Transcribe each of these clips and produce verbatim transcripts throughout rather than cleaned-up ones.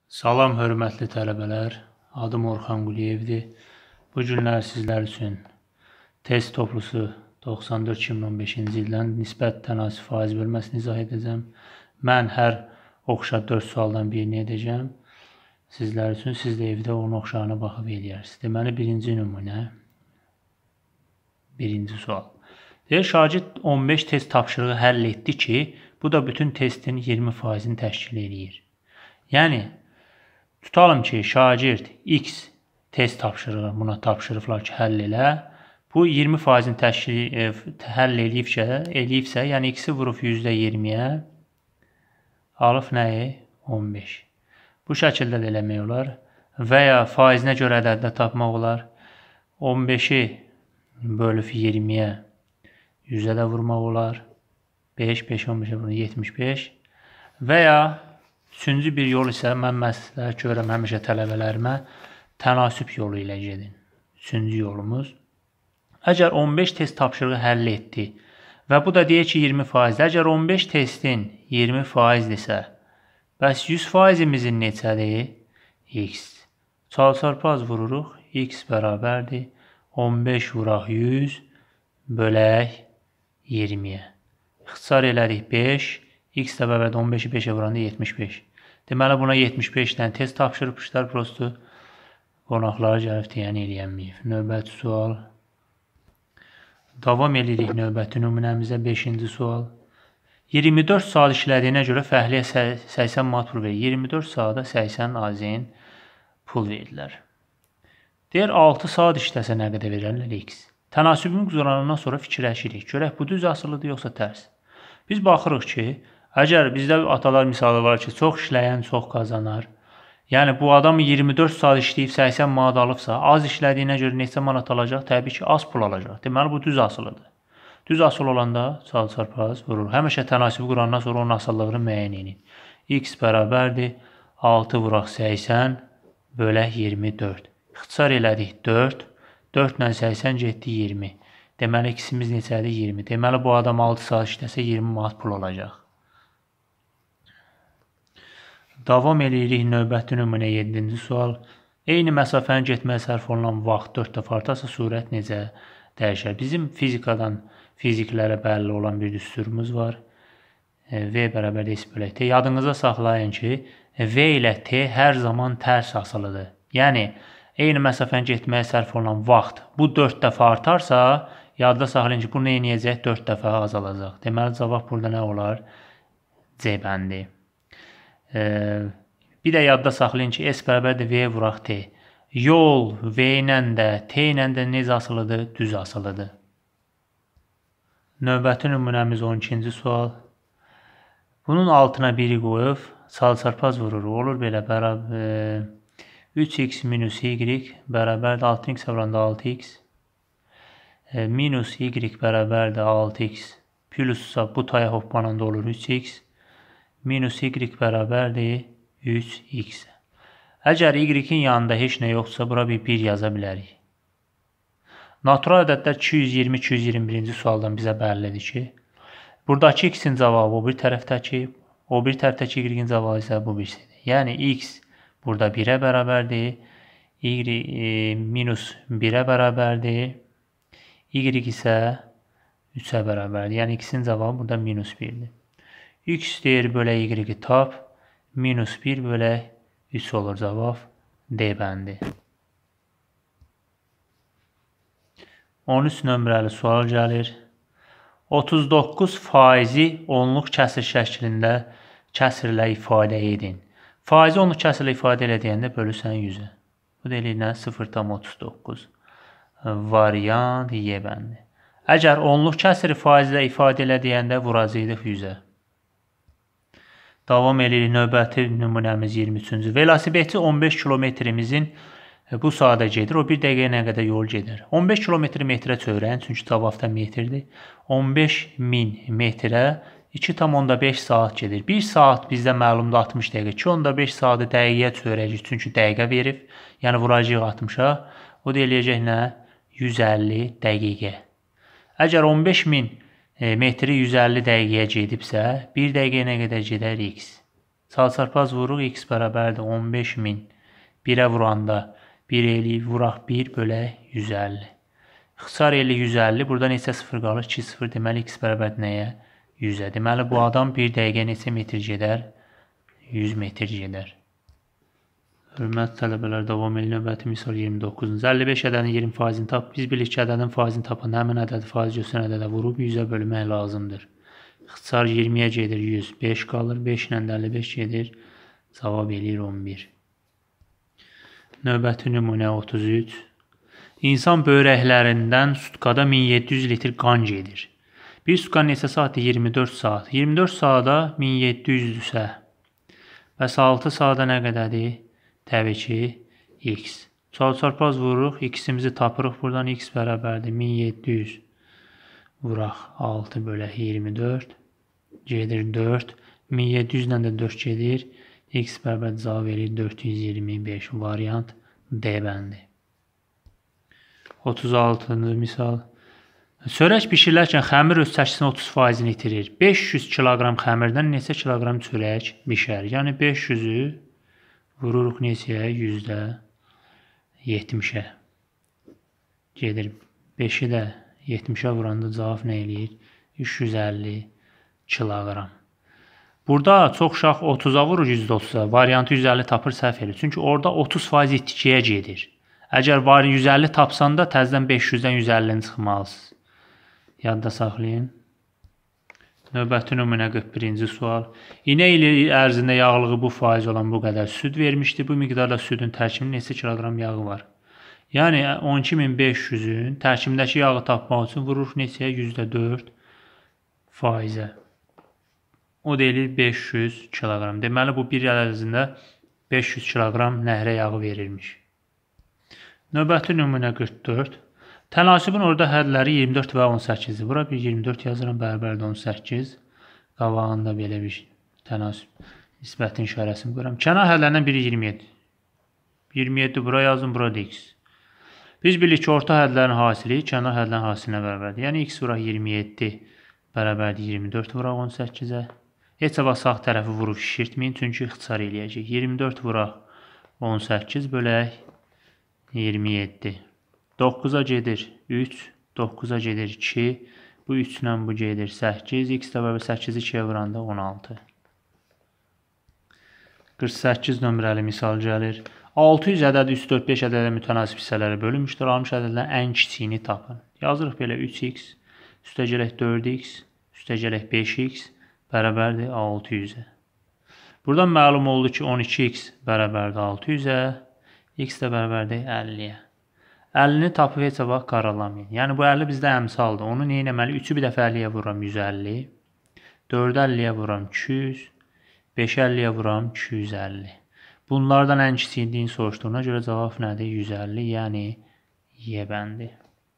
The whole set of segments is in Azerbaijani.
Salam, hörmətli tələbələr. Adım Orxan Quliyevdir. Bu günlər sizlər üçün test toplusu doxsan dörd iki min on beşinci ildən nisbət tənasüb faiz bölməsini izah edəcəm. Mən hər oxşar dörd sualdan birini edəcəm. Sizlər üçün siz də evdə onun oxşarına baxıb eləyərsiniz. Deməli, birinci nümunə, birinci sual. Deyir, şagird on beş test tapşırığı həll etdi ki, bu da bütün testin iyirmi faizini təşkil edir. Yəni, tutalım ki, şagird X test tapşırığı buna tapşırıblar ki, həll elə. Bu iyirmi faizini təşkil e, həll eləyibsə, eləyibsə, yəni X-i vurub yüzdə iyirmiyə, alıb nəyi? on beş. Bu şəkildə də eləmək olar. Və ya faizinə görə ədəddə tapmaq olar. on beşi bölüb iyirmiyə yüzə də vurmaq olar. beş, beş, on beşə vurur, yetmiş beş. Və ya üçüncü bir yol isə mən məsləhət görürəm həmişə tələbələrimə tənasüb yolu ilə gedin. Üçüncü yolumuz. Əgər on beş test tapşırığı həll etdi və bu da deyir ki, iyirmi faiz. Əgər on beş testin iyirmi faizdirsə, bəs yüz faizimizin neçədir? X. Çalsarpaz vururuq. X bərabərdir. on beş vuraq yüz bölək iyirmiyə. İxtisar elədik beş. X də bərabərdir on beşi beşə vuranda yetmiş beş. Deməli, buna yetmiş beşdən test tapşırıbmışlar, prosto qonaqları gəlib deyəni eləyənməyib. Növbəti sual. Davam edirik növbəti nümunəmizə. beşinci sual. iyirmi dörd saat işlədiyinə görə fəhliyə səksən manat pul verir. iyirmi dörd saata səksən azin pul verirlər. Deyir, altı saat işləsə nə qədər verirlər? X. Tənasübün quzuranından sonra fikirləşirik. Görək, bu düz asılıdır, yoxsa tərs? Biz baxırıq ki, əgər bizdə atalar misalı var ki, çox işləyən çox qazanar. Yəni, bu adam iyirmi dörd saat işləyib səksən manat alıbsa, az işlədiyinə görə neçə manat alacaq? Təbii ki, az pul alacaq. Deməli, bu düz asılıdır. Düz asılı olanda çalsarpaz vurur. Həmişə tənasübü qurandan sonra onun asıllığını müəyyən edin. X bərabərdir. altı vuraq səksən bölək iyirmi dörd. İxtisar elədik dörd. dörd ilə səksən getdi iyirmi. Deməli, ikisimiz neçədir? iyirmi. Deməli, bu adam altı saat işləsə iyirmi manat pul olacaq. Davam edirik növbəti nümunə yeddinci sual. Eyni məsafəni getməyə sərf olunan vaxt dörd dəfə artarsa surət necə dəyişər? Bizim fizikadan fiziklərə bəlli olan bir düsturumuz var. V bərabər S bölək T. Yadınıza saxlayın ki, V ilə T hər zaman tərs asılıdır. Yəni, eyni məsafəni getməyə sərf olunan vaxt bu dörd dəfə artarsa, yadda saxlayın ki, bu nə edəcək? dörd dəfə azalacaq. Deməli, cavab burada nə olar? C bəndi. Bir də yadda saxlayın ki, S bərabərdir V vuraq T. Yol V ilə də, T ilə də necə asılıdır? Düz asılıdır. Növbəti nümunəmiz on ikinci sual. Bunun altına biri qoyub, çalsarpaz vurur. Olur belə, bərabər üç x minus y bərabərdir altı x vuranda altı x. Minus y bərabərdir altı x. Plussa bu taya hoppananda olur üç x. Minus y bərabərdir üç x. Əgər y-in yanında heç nə yoxdursa, bura bir bir yaza bilərik. Natural ədədlər iki yüz iyirmi iki yüz iyirmi birinci sualdan bizə bəllidir ki, buradakı x-in cavabı o bir tərəfdəki, o bir tərəfdəki y-in cavabı isə bu birisidir. Yəni, x burada birə bərabərdir, y minus birə bərabərdir, y isə üçə bərabərdir. Yəni, x-in cavabı burada minus birdir. X deyir bölək y-i tap, minus bir bölək üç olur cavab D bəndi. on üç nömrəli sual gəlir. otuz doqquz faizi onluq kəsir şəklində kəsirlə ifadə edin. Faizi onluq kəsirlə ifadə elədiyəndə bölürsən yüzə. Bu da eləyinə sıfır tam otuz doqquz. Variant Y bəndi. Əgər onluq kəsiri faizlə ifadə elədiyəndə vuracaqdıq yüzə. Davam edirik növbəti nümunəmiz iyirmi üçüncü. Velosipedçi on beş kilometrimizin bu saata gedir. O bir dəqiqəyə nə qədər yol gedir? on beş kilometri metrə çevrəyin, çünki cavabda metrdir. on beş min metrə iki tam onda beş saat gedir. bir saat bizdə məlumda altmış dəqiqə. iki onda beş saatı dəqiqəyə çevrəcək, çünki dəqiqə verib. Yəni vuracaq altmışa. O da eləyəcək nə? yüz əlli dəqiqə. Əgər on beş min metri yüz əlli dəqiqəyə gedibsə, bir dəqiqəyə nə qədər gedər? X. Çalçarpaz vururuq, x bərabərdir on beş min. birə vuranda bir eləyib, vuraq bir bölək yüz əlli. İxtisar eli yüz əlli, burada neçə sıfır qalır? iki sıfır, deməli x bərabərdir nəyə? yüzə. Deməli bu adam bir dəqiqə neçə metr gedər? yüz metr gedər. Hörmətli tələbələr, davam edir. Növbəti misal iyirmi doqquzuncu. əlli beş ədədinin iyirmi faizini tap. Biz bilirik ki, ədədin faizini tapan həmin ədədi faiz göstərən ədədə vurub yüzə bölmək lazımdır. İxtisar iyirmiyə gedir yüz. beş qalır. beş ilə əlli beş gedir. Cavab eləyir on bir. Növbəti nümunə otuz üç. İnsan böyrəklərindən sutkada min yeddi yüz litr qan gedir. Bir sutkanın neçə saatdır? iyirmi dörd saat. iyirmi dörd saata min yeddi yüzdürsə, bəs altı saata nə qədədir? Təbii ki, x. Çalçarpaz vururuq, x-imizi tapırıq. Buradan x bərabərdir min yeddi yüz. Vuraq altı bölək iyirmi dörd. Gedir dörd. min yeddi yüz ilə də dörd gedir. X bərabərdir cavab verir dörd yüz iyirmi beş. Variant D bəndi. otuz altıncı misal. Çörək bişirilərkən xəmir öz çəkisinin otuz faizini itirir. beş yüz kiloqram xəmirdən neçə kiloqram çörək bişər? Yəni beş yüzü vururuq neçəyə? yüzdə yetmişə. Gedir beşi də yetmişə vuranda cavab nə eləyir? üç yüz əlli kiloqram. Burada çox uşaq otuza vurur yüzdə otuza. Variantı yüz əlli tapır, səhv edir. Çünki orada otuz faiz itkiyə gedir. Əgər var yüz əlli tapsan da təzədən beş yüzdən yüz əllini çıxmalısınız. Yadda saxlayın. Növbəti nümunə qırx birinci sual. İnə ili ərzində yağlığı bu faiz olan bu qədər süd vermişdi. Bu miqdarda südün tərkibində neçə kiloqram yağı var? Yəni on iki min beş yüzün tərkibindəki yağı tapmaq üçün vururuq neçəyə? yüzdə dörd faizə. O deyilir beş yüz kiloqram. Deməli bu bir il ərzində beş yüz kiloqram nəhrə yağı verilmiş. Növbəti nümunə qırx dörd. Tənasübün orada hədləri iyirmi dörd və on səkkizdir. Bura bir iyirmi dörd yazıram, bərabərdir on səkkiz. Qabağında belə bir tənasüb nisbətin işarəsini qoyuram. Kənar hədlərindən biri iyirmi yeddi. iyirmi yeddi bura yazın, bura da x. Biz bilirik ki, orta hədlərin hasili kənar hədlərin hasilinə bərabərdir. Yəni x vuraq iyirmi yeddi bərabərdir iyirmi dörd vuraq on səkkizə. Heç vaxt sağ tərəfi vurub şişirtməyin, çünki ixtisar eləyəcək. iyirmi dörd vuraq on səkkiz bölək iyirmi yeddi. doqquza gedir üç, doqquza gedir iki, bu üç ilə bu gedir səkkiz, x də bərabər səkkizi ikiyə vuranda on altı. qırx səkkiz nömrəli misal gəlir. altı yüz ədədi üç, dörd, beş ədədə mütənasib hissələrə bölünmüşdür. Almış ədədlərin ən kiçiyini tapın. Yazırıq belə üç x, üstə gələk dörd x, üstə gələk beş x bərabərdir altı yüzə. Buradan məlum oldu ki, on iki x bərabərdir altı yüzə, x də bərabərdir əlliyə. əllini tapıb heç vaxt qaralamayın. Yəni bu əlli bizdə əmsaldır. Onu nə etməli? üçü bir dəfə əlliyə vuram yüz əlli, dördü əlliyə vuram iki yüz, beşi əlliyə vuram iki yüz əlli. Bunlardan ən kiçiyini soruşduğuna görə cavab nədir? yüz əlli, yəni Y bəndi.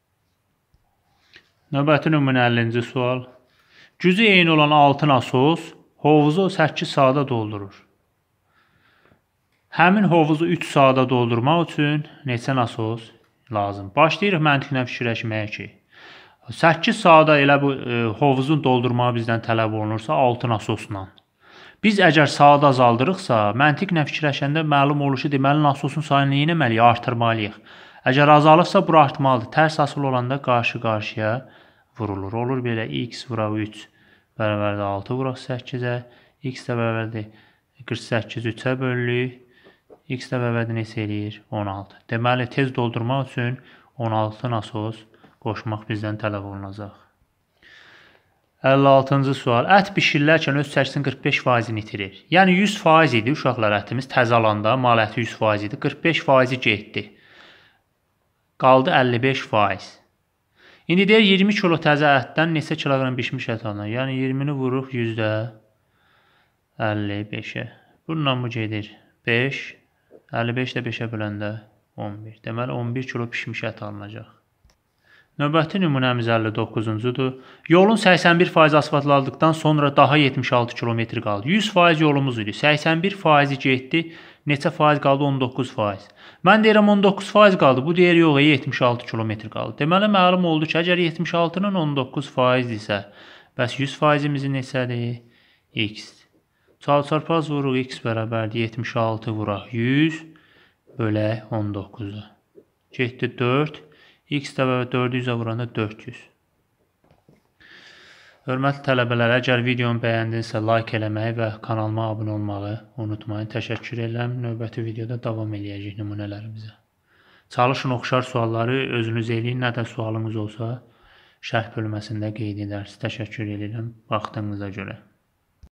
Növbəti nümunə əllinci sual. Gücü eyni olan altı nasos hovuzu səkkiz saata doldurur. Həmin hovuzu üç saata doldurmaq üçün neçə nasos lazım? Başlayırıq məntiqlə fikirləşməyə ki, səkkiz saata elə bu e, hovuzun doldurmağı bizdən tələb olunursa altı nasosla. Biz əgər saat azaldırıqsa, məntiqlə fikirləşəndə məlum olur ki, deməli nasosun sayını nə etməliyik? Artırmalıyıq. Əgər azalıbsa, bu artmalıdır. Tərs asılı olanda qarşı-qarşıya vurulur. Olur belə x vuraq üç bərabərdir altı vuraq səkkizə, x də bərabərdir qırx səkkiz üçə bölülük, x də bərabərdir neçə eləyir? on altı. Deməli, tez doldurmaq üçün on altı nasos qoşmaq bizdən tələb olunacaq. əlli altıncı sual. Ət bişirilərkən öz çəkisinin qırx beş faizini itirir. Yəni yüz faiz idi uşaqlar ətimiz təzə alanda, mal əti yüz faiz idi. qırx beş faizi getdi. Qaldı əlli beş faiz. İndi deyir iyirmi kilo təzə ətdən neçə kiloqram bişmiş ət alınır? Yəni iyirmini vururuq yüzdə əlli beşə. Bununla bu gedir beş. əlli beş də beşə böləndə on bir. Deməli on bir kilo pişmiş ət alınacaq. Növbəti nümunəmiz əlli doqquzuncudur. Yolun səksən bir faiz asfaltlandıqdan sonra daha yetmiş altı kilometr qaldı. yüz faiz yolumuz idi. səksən bir faizi getdi. Neçə faiz qaldı? on doqquz faiz. Mən deyirəm on doqquz faiz qaldı. Bu deyir yox, yetmiş altı kilometr qaldı. Deməli məlum oldu ki, əgər yetmiş altının on doqquz faizdirsə, bəs yüz faizimiz neçədir? X. Çalçarpaz vuruq x bərabərdir yetmiş altı vuraq yüz bölək on doqquza. Getdi dörd. X də dördü yüzə vuranda dörd yüz. Hörmətli tələbələr, əgər videomu bəyəndinizsə like eləməyi və kanalıma abunə olmağı unutmayın. Təşəkkür edirəm. Növbəti videoda davam eləyəcək nümunələrimizə. Çalışın oxşar sualları özünüz eləyin. Nə də sualınız olsa şərh bölməsində qeyd edərsiniz. Təşəkkür edirəm vaxtınıza görə.